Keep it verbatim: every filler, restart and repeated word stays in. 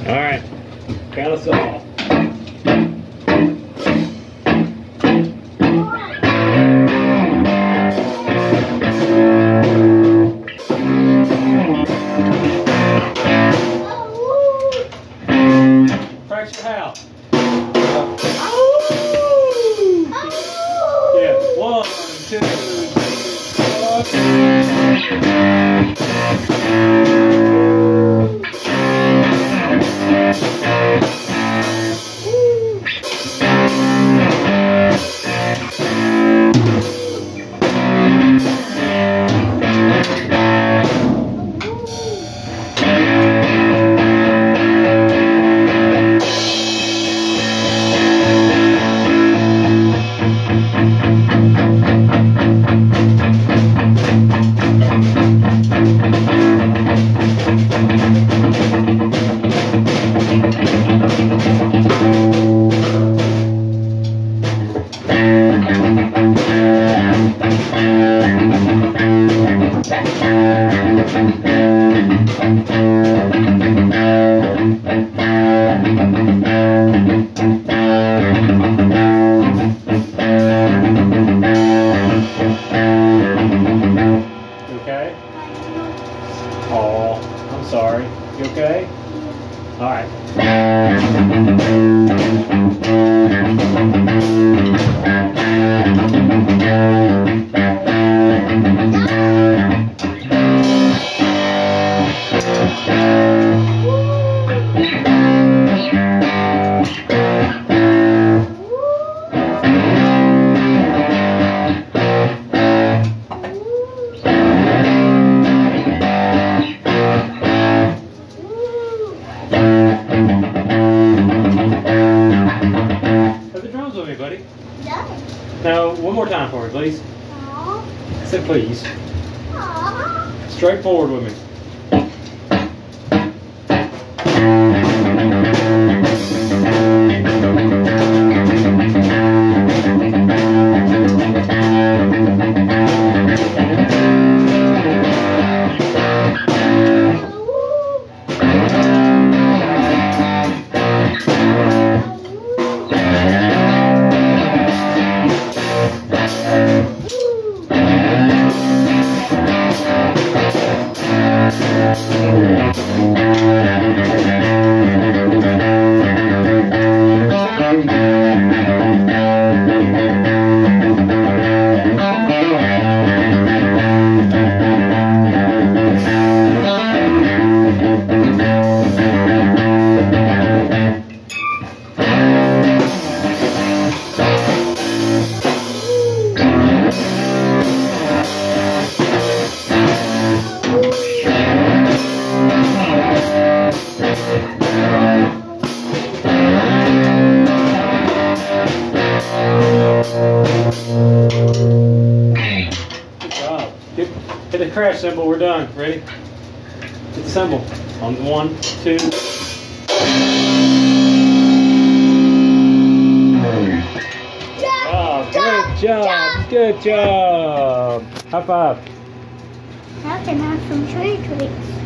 All right, count us off. Practice your howl. Yeah, one, two, okay? Oh, I'm sorry. You okay? All right. Buddy. Yeah. Now, one more time for me, please. Aww. I said please. Aww. Straight forward with me. Good job. Hit, hit the crash cymbal. We're done. Ready? Hit the cymbal. On one, two. Oh, good job. Good job. High five. Now can I have some tree treats.